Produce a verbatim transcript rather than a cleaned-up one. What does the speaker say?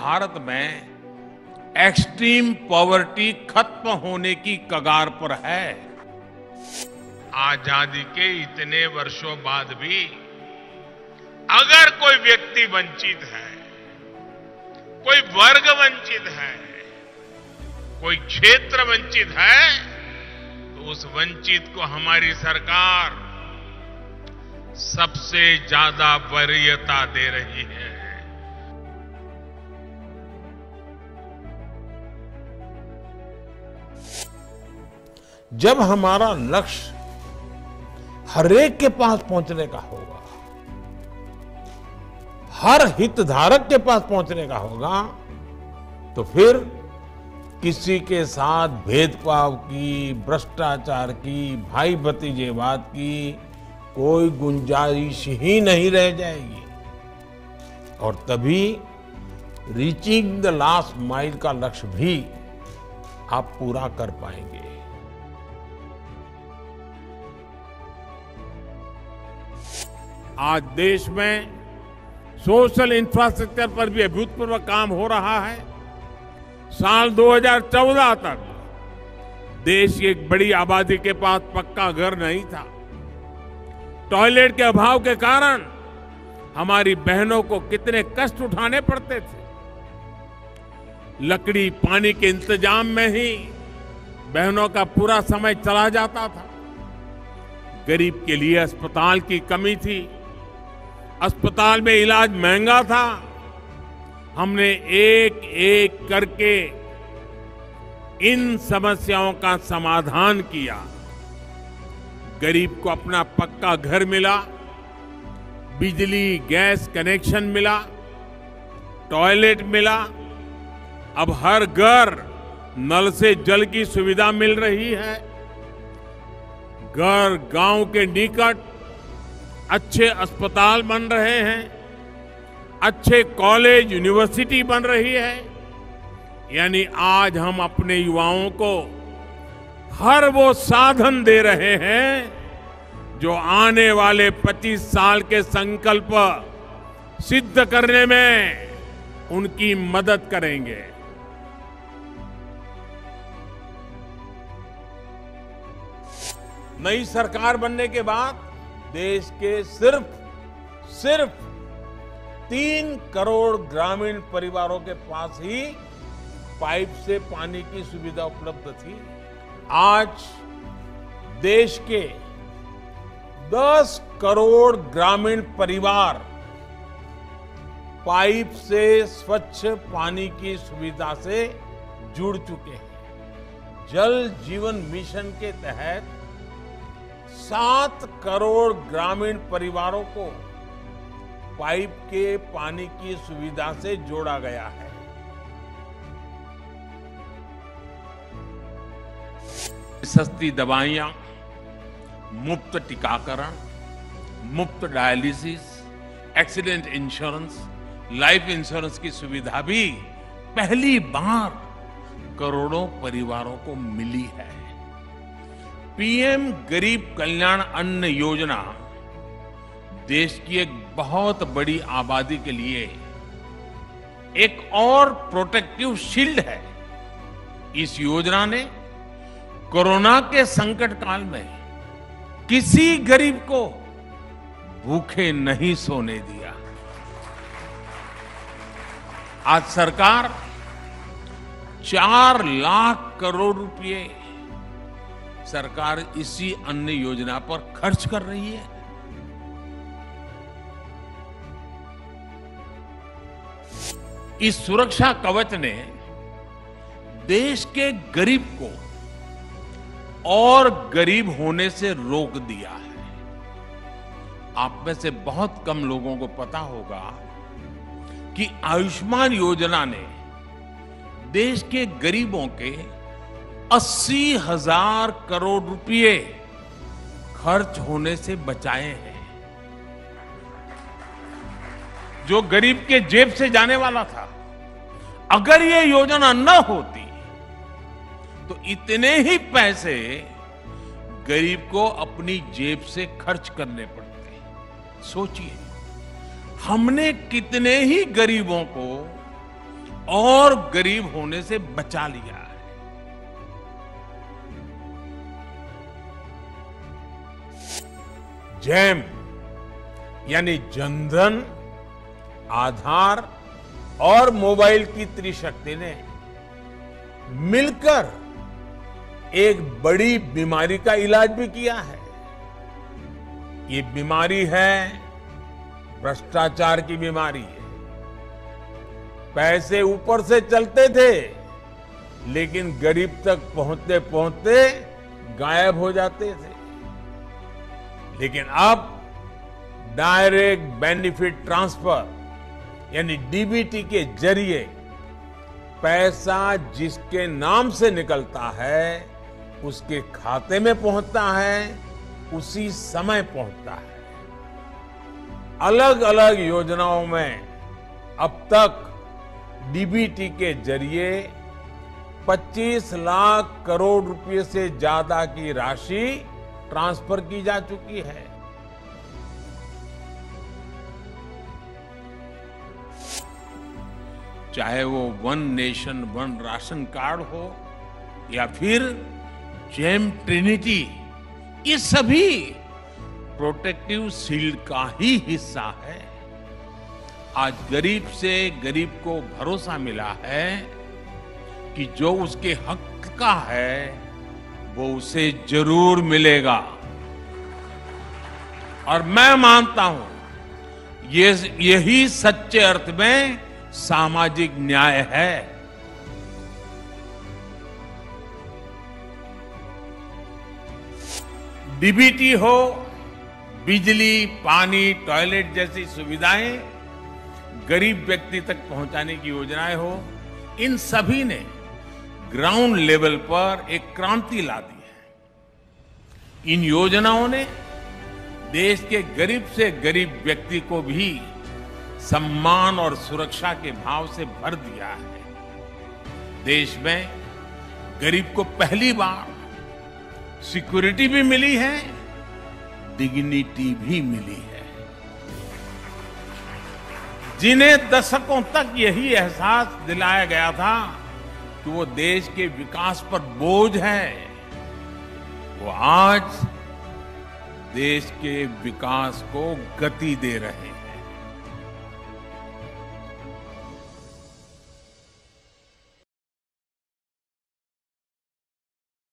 भारत में extreme poverty खत्म होने की कगार पर है। आजादी के इतने वर्षों बाद भी अगर कोई व्यक्ति वंचित है, कोई वर्ग वंचित है, कोई क्षेत्र वंचित है, तो उस वंचित को हमारी सरकार सबसे ज्यादा वरीयता दे रही है। जब हमारा लक्ष्य हरेक के पास पहुंचने का होगा, हर हितधारक के पास पहुंचने का होगा, तो फिर किसी के साथ भेदभाव की, भ्रष्टाचार की, भाई भतीजेवाद की कोई गुंजाइश ही नहीं रह जाएगी। और तभी रीचिंग द लास्ट माइल का लक्ष्य भी आप पूरा कर पाएंगे। आज देश में सोशल इंफ्रास्ट्रक्चर पर भी अभूतपूर्व काम हो रहा है। साल दो हज़ार चौदह तक देश की एक बड़ी आबादी के पास पक्का घर नहीं था। टॉयलेट के अभाव के कारण हमारी बहनों को कितने कष्ट उठाने पड़ते थे। लकड़ी पानी के इंतजाम में ही बहनों का पूरा समय चला जाता था। गरीब के लिए अस्पताल की कमी थी, अस्पताल में इलाज महंगा था। हमने एक एक करके इन समस्याओं का समाधान किया। गरीब को अपना पक्का घर मिला, बिजली गैस कनेक्शन मिला, टॉयलेट मिला। अब हर घर नल से जल की सुविधा मिल रही है। घर गांव के निकट अच्छे अस्पताल बन रहे हैं, अच्छे कॉलेज यूनिवर्सिटी बन रही है। यानी आज हम अपने युवाओं को हर वो साधन दे रहे हैं जो आने वाले पच्चीस साल के संकल्प सिद्ध करने में उनकी मदद करेंगे। नई सरकार बनने के बाद देश के सिर्फ सिर्फ तीन करोड़ ग्रामीण परिवारों के पास ही पाइप से पानी की सुविधा उपलब्ध थी। आज देश के दस करोड़ ग्रामीण परिवार पाइप से स्वच्छ पानी की सुविधा से जुड़ चुके हैं। जल जीवन मिशन के तहत सात करोड़ ग्रामीण परिवारों को पाइप के पानी की सुविधा से जोड़ा गया है। सस्ती दवाइयां, मुफ्त टीकाकरण, मुफ्त dialysis, accident insurance, life insurance की सुविधा भी पहली बार करोड़ों परिवारों को मिली है। पीएम गरीब कल्याण अन्न योजना देश की एक बहुत बड़ी आबादी के लिए एक और प्रोटेक्टिव शील्ड है। इस योजना ने कोरोना के संकट काल में किसी गरीब को भूखे नहीं सोने दिया। आज सरकार चार लाख करोड़ रुपए सरकार इसी अन्न योजना पर खर्च कर रही है। इस सुरक्षा कवच ने देश के गरीब को और गरीब होने से रोक दिया है। आप में से बहुत कम लोगों को पता होगा कि आयुष्मान योजना ने देश के गरीबों के अस्सी हजार करोड़ रुपए खर्च होने से बचाए हैं। जो गरीब के जेब से जाने वाला था, अगर ये योजना न होती तो इतने ही पैसे गरीब को अपनी जेब से खर्च करने पड़ते। सोचिए, हमने कितने ही गरीबों को और गरीब होने से बचा लिया है। जैम यानी जनधन, आधार और मोबाइल की त्रिशक्ति ने मिलकर एक बड़ी बीमारी का इलाज भी किया है। ये बीमारी है भ्रष्टाचार की बीमारी है। पैसे ऊपर से चलते थे, लेकिन गरीब तक पहुंचते पहुंचते गायब हो जाते थे। लेकिन अब डायरेक्ट बेनिफिट ट्रांसफर यानी डीबीटी के जरिए पैसा जिसके नाम से निकलता है उसके खाते में पहुंचता है, उसी समय पहुंचता है। अलग अलग योजनाओं में अब तक डीबीटी के जरिए पच्चीस लाख करोड़ रुपए से ज्यादा की राशि ट्रांसफर की जा चुकी है। चाहे वो one nation one ration card हो या फिर जेम ट्रिनिटी, ये सभी प्रोटेक्टिव शील्ड का ही हिस्सा है। आज गरीब से गरीब को भरोसा मिला है कि जो उसके हक का है वो उसे जरूर मिलेगा। और मैं मानता हूं ये यही सच्चे अर्थ में सामाजिक न्याय है। डीबीटी हो, बिजली, पानी, टॉयलेट जैसी सुविधाएं गरीब व्यक्ति तक पहुंचाने की योजनाएं हो, इन सभी ने ग्राउंड लेवल पर एक क्रांति ला दी है। इन योजनाओं ने देश के गरीब से गरीब व्यक्ति को भी सम्मान और सुरक्षा के भाव से भर दिया है। देश में गरीब को पहली बार सिक्योरिटी भी मिली है, डिग्निटी भी मिली है। जिन्हें दशकों तक यही एहसास दिलाया गया था कि वो देश के विकास पर बोझ है, वो आज देश के विकास को गति दे रहे हैं।